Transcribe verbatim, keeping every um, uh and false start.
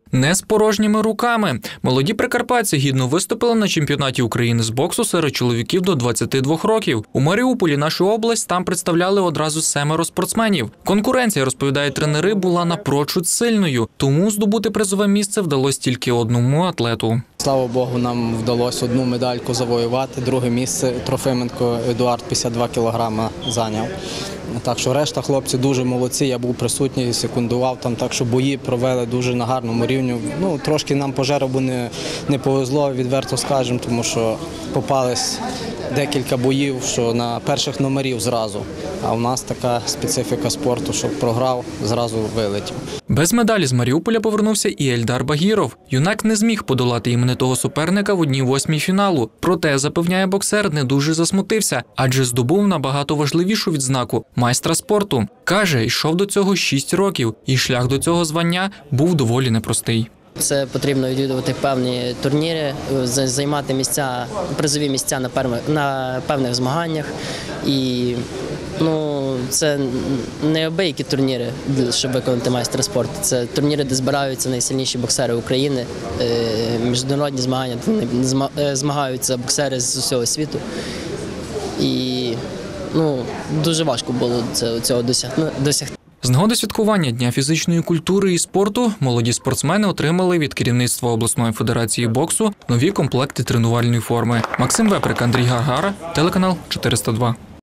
Не з порожніми руками. Молоді прикарпатці гідно виступили на чемпіонаті України з боксу серед чоловіків до двадцяти двох років. У Маріуполі, нашу область, там представляли одразу семеро спортсменів. Конкуренція, розповідають тренери, була напрочуд сильною, тому здобути призове місце вдалося тільки одному атлету. Слава Богу, нам вдалося одну медальку завоювати, друге місце Трофименко Едуард п'ятдесят два кілограми зайняв. Так що решта хлопці дуже молодці, я був присутній, секундував там, так що бої провели дуже на гарному рівні. Ну, трошки нам по жеребу не, не повезло, відверто скажемо, тому що попались декілька боїв, що на перших номерів зразу. А у нас така специфіка спорту, що програв, зразу вилетів. Без медалі з Маріуполя повернувся і Ельдар Багіров. Юнак не зміг подолати іменитого суперника в одній восьмій фіналу. Проте, запевняє боксер, не дуже засмутився, адже здобув набагато важливішу відзнаку – майстра спорту. Каже, йшов до цього шість років, і шлях до цього звання був доволі непростий. Це потрібно відвідувати певні турніри, займати місця, призові місця на певних, на певних змаганнях. І ну, це не обиякі турніри, щоб виконати майстра спорту. Це турніри, де збираються найсильніші боксери України, міжнародні змагання, де змагаються боксери з усього світу. І ну, дуже важко було цього досягти. З нагоди святкування Дня фізичної культури і спорту молоді спортсмени отримали від керівництва обласної федерації боксу нові комплекти тренувальної форми. Максим Веприк, Андрій Гаргара, телеканал чотириста два.